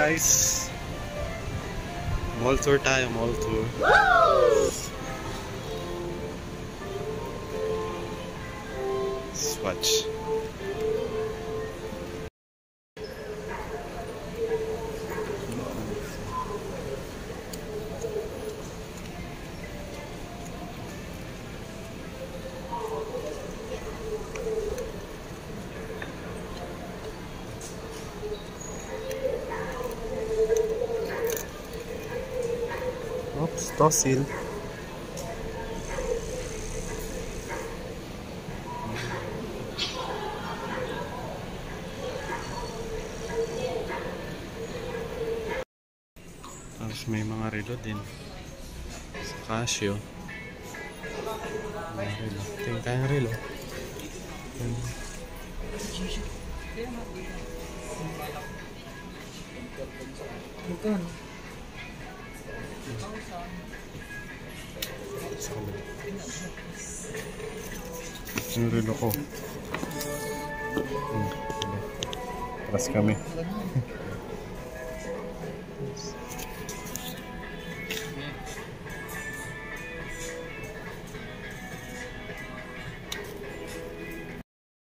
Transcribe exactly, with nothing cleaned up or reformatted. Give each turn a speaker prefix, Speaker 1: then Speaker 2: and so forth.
Speaker 1: guys, mall tour tayo, mall tour. Swatch. Oops, Tosil. Tapos may mga relo din sa Casio. Mga relo. Tingin tayong relo.
Speaker 2: Magkano?
Speaker 1: Yung relo ko. Paras kami.